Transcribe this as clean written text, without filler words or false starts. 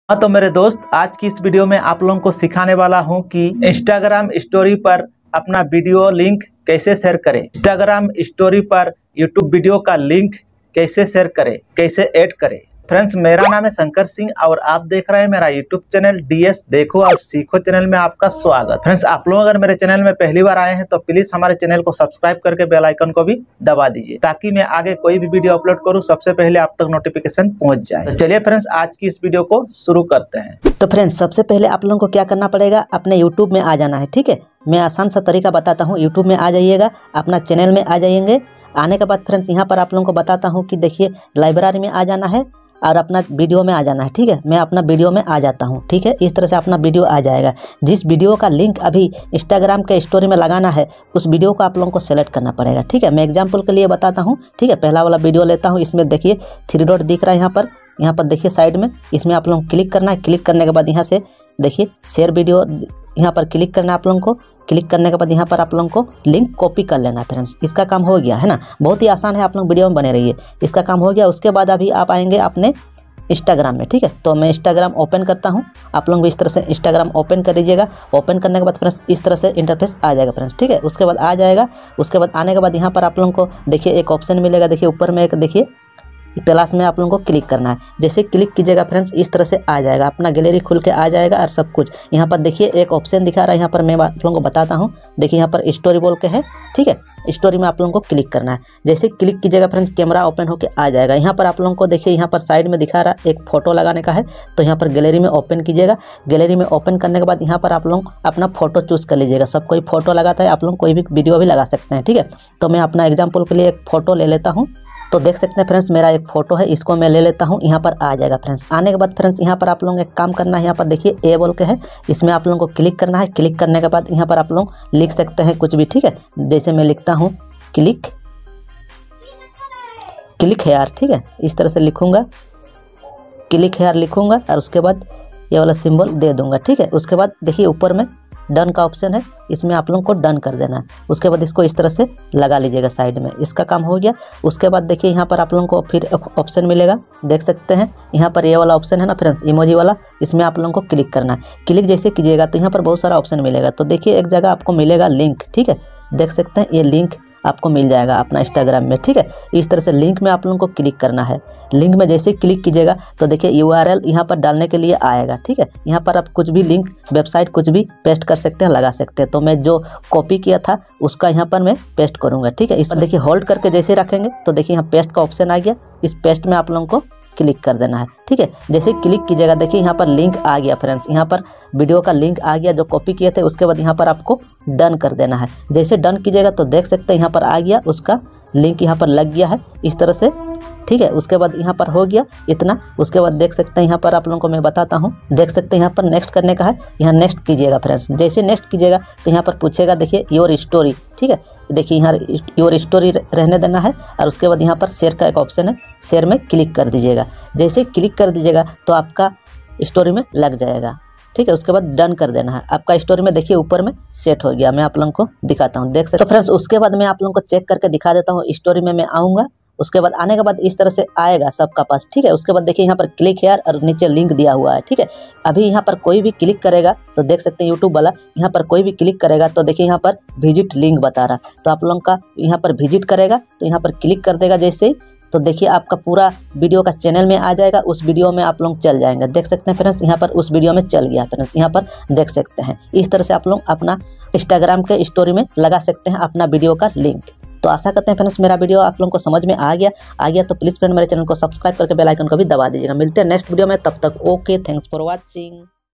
हाँ तो मेरे दोस्त, आज की इस वीडियो में आप लोगों को सिखाने वाला हूँ कि इंस्टाग्राम स्टोरी पर अपना वीडियो लिंक कैसे शेयर करें। इंस्टाग्राम स्टोरी पर यूट्यूब वीडियो का लिंक कैसे शेयर करें, कैसे ऐड करें। फ्रेंड्स, मेरा नाम है शंकर सिंह और आप देख रहे हैं मेरा यूट्यूब चैनल डीएस देखो और सीखो चैनल में आपका स्वागत। फ्रेंड्स, आप लोग अगर मेरे चैनल में पहली बार आए हैं तो प्लीज हमारे चैनल को सब्सक्राइब करके बेल आइकन को भी दबा दीजिए ताकि मैं आगे कोई भी वीडियो अपलोड करूं सबसे पहले आप तक नोटिफिकेशन पहुंच जाए। तो चलिए फ्रेंड्स, आज की इस वीडियो को शुरू करते हैं। तो फ्रेंड्स, सबसे पहले आप लोगों को क्या करना पड़ेगा, अपने यूट्यूब में आ जाना है। ठीक है, मैं आसान सा तरीका बताता हूँ। यूट्यूब में आ जाइएगा, अपना चैनल में आ जाएंगे। आने के बाद फ्रेंड्स यहाँ पर आप लोगों को बताता हूँ कि देखिए लाइब्रेरी में आ जाना है और अपना वीडियो में आ जाना है। ठीक है, मैं अपना वीडियो में आ जाता हूँ। ठीक है, इस तरह से अपना वीडियो आ जाएगा। जिस वीडियो का लिंक अभी इंस्टाग्राम के स्टोरी में लगाना है उस वीडियो को आप लोगों को सेलेक्ट करना पड़ेगा। ठीक है, मैं एग्जांपल के लिए बताता हूँ। ठीक है, पहला वाला वीडियो लेता हूँ। इसमें देखिए 3 डॉट दिख रहा है यहाँ पर देखिए साइड में। इसमें आप लोगों को क्लिक करना है। क्लिक करने के बाद यहाँ से देखिए शेयर वीडियो, यहाँ पर क्लिक करना है आप लोगों को। क्लिक करने के बाद यहाँ पर आप लोगों को लिंक कॉपी कर लेना है। फ्रेंड्स, इसका काम हो गया है ना, बहुत ही आसान है। आप लोग वीडियो में बने रहिए, इसका काम हो गया। उसके बाद अभी आप आएंगे अपने इंस्टाग्राम में। ठीक है, तो मैं इंस्टाग्राम ओपन करता हूँ। आप लोग भी इस तरह से इंस्टाग्राम ओपन कर लीजिएगा। ओपन करने के बाद फ्रेंड्स इस तरह से इंटरफेस आ जाएगा फ्रेंड्स। ठीक है, उसके बाद आ जाएगा। उसके बाद आने के बाद यहाँ पर आप लोगों को देखिए एक ऑप्शन मिलेगा। देखिए ऊपर में एक देखिए प्लस में आप लोगों को क्लिक करना है। जैसे क्लिक कीजिएगा फ्रेंड्स इस तरह से आ जाएगा, अपना गैलरी खुल के आ जाएगा और सब कुछ। यहाँ पर देखिए एक ऑप्शन दिखा रहा है, यहाँ पर मैं आप लोगों को बताता हूँ। देखिए यहाँ पर स्टोरी बोल के है। ठीक है, स्टोरी में आप लोगों को क्लिक करना है। जैसे क्लिक कीजिएगा फ्रेंड्स कैमरा ओपन होके आ जाएगा। यहाँ पर आप लोगों को देखिए यहाँ पर साइड में दिखा रहा है एक फ़ोटो लगाने का है, तो यहाँ पर गैलरी में ओपन कीजिएगा। गैलरी में ओपन करने के बाद यहाँ पर आप लोग अपना फ़ोटो चूज़ कर लीजिएगा। सब कोई फ़ोटो लगाता है, आप लोग कोई भी वीडियो भी लगा सकते हैं। ठीक है, तो मैं अपना एग्जाम्पल के लिए एक फ़ोटो ले लेता हूँ। तो देख सकते हैं फ्रेंड्स मेरा एक फ़ोटो है, इसको मैं ले लेता हूँ। यहाँ पर आ जाएगा फ्रेंड्स। आने के बाद फ्रेंड्स यहाँ पर आप लोगों को एक काम करना है। यहाँ पर देखिए ए बोल के है, इसमें आप लोगों को क्लिक करना है। क्लिक करने के बाद यहाँ पर आप लोग लिख सकते हैं कुछ भी। ठीक है, जैसे मैं लिखता हूँ क्लिक हेयर। ठीक है, इस तरह से लिखूँगा, क्लिक हेयर लिखूँगा और उसके बाद ये वाला सिंबल दे दूँगा। ठीक है, उसके बाद देखिए ऊपर में डन का ऑप्शन है, इसमें आप लोगों को डन कर देना है। उसके बाद इसको इस तरह से लगा लीजिएगा साइड में, इसका काम हो गया। उसके बाद देखिए यहाँ पर आप लोगों को फिर ऑप्शन मिलेगा, देख सकते हैं यहाँ पर ये वाला ऑप्शन है ना फ्रेंड्स, इमोजी वाला। इसमें आप लोगों को क्लिक करना है। क्लिक जैसे कीजिएगा तो यहाँ पर बहुत सारा ऑप्शन मिलेगा। तो देखिए एक जगह आपको मिलेगा लिंक। ठीक है, देख सकते हैं ये लिंक आपको मिल जाएगा अपना इंस्टाग्राम में। ठीक है, इस तरह से लिंक में आप लोगों को क्लिक करना है। लिंक में जैसे क्लिक कीजिएगा तो देखिए URL यहाँ पर डालने के लिए आएगा। ठीक है, यहाँ पर आप कुछ भी लिंक, वेबसाइट कुछ भी पेस्ट कर सकते हैं, लगा सकते हैं। तो मैं जो कॉपी किया था उसका यहाँ पर मैं पेस्ट करूँगा। ठीक है, इस पर देखिए होल्ड करके जैसे रखेंगे तो देखिए यहाँ पेस्ट का ऑप्शन आ गया। इस पेस्ट में आप लोगों को क्लिक कर देना है। ठीक है, जैसे क्लिक कीजिएगा देखिए यहाँ पर लिंक आ गया फ्रेंड्स। यहाँ पर वीडियो का लिंक आ गया जो कॉपी किए थे। उसके बाद यहाँ पर आपको डन कर देना है। जैसे डन कीजिएगा तो देख सकते हैं यहाँ पर आ गया, उसका लिंक यहाँ पर लग गया है इस तरह से। ठीक है, उसके बाद यहाँ पर हो गया इतना। उसके बाद देख सकते हैं यहाँ पर आप लोगों को मैं बताता हूँ, देख सकते हैं यहाँ पर नेक्स्ट करने का है। यहाँ नेक्स्ट कीजिएगा फ्रेंड्स। जैसे नेक्स्ट कीजिएगा तो यहाँ पर पूछेगा देखिए योर स्टोरी। ठीक है, देखिए यहाँ योर स्टोरी रहने देना है और उसके बाद यहाँ पर शेयर का एक ऑप्शन है, शेयर में क्लिक कर दीजिएगा। जैसे क्लिक कर दीजिएगा तो आपका स्टोरी में लग जाएगा। ठीक है, उसके बाद डन कर देना है। आपका स्टोरी में देखिए ऊपर में सेट हो गया। मैं आप लोगों को दिखाता हूँ, देख सकते। तो फ्रेंड्स उसके बाद मैं आप लोगों को चेक करके दिखा देता हूँ। स्टोरी में मैं आऊँगा, उसके बाद आने के बाद इस तरह से आएगा सबका पास। ठीक है, उसके बाद देखिए यहाँ पर क्लिक हेयर और नीचे लिंक दिया हुआ है। ठीक है, अभी यहाँ पर कोई भी क्लिक करेगा तो देख सकते हैं यूट्यूब वाला, यहाँ पर कोई भी क्लिक करेगा तो देखिए यहाँ पर विजिट लिंक बता रहा है। तो आप लोगों का यहाँ पर विजिट करेगा तो यहाँ पर क्लिक कर देगा जैसे ही, तो देखिए आपका पूरा वीडियो का चैनल में आ जाएगा। उस वीडियो में आप लोग चल जाएंगे। देख सकते हैं फ्रेंड्स यहाँ पर उस वीडियो में चल गया फ्रेंड्स, यहाँ पर देख सकते हैं। इस तरह से आप लोग अपना इंस्टाग्राम के स्टोरी में लगा सकते हैं अपना वीडियो का लिंक। तो आशा करते हैं फ्रेंड्स मेरा वीडियो आप लोगों को समझ में आ गया तो प्लीज़ फ्रेंड मेरे चैनल को सब्सक्राइब करके बेल आइकन को भी दबा दीजिएगा। मिलते हैं नेक्स्ट वीडियो में, तब तक ओके, थैंक्स फॉर वॉचिंग।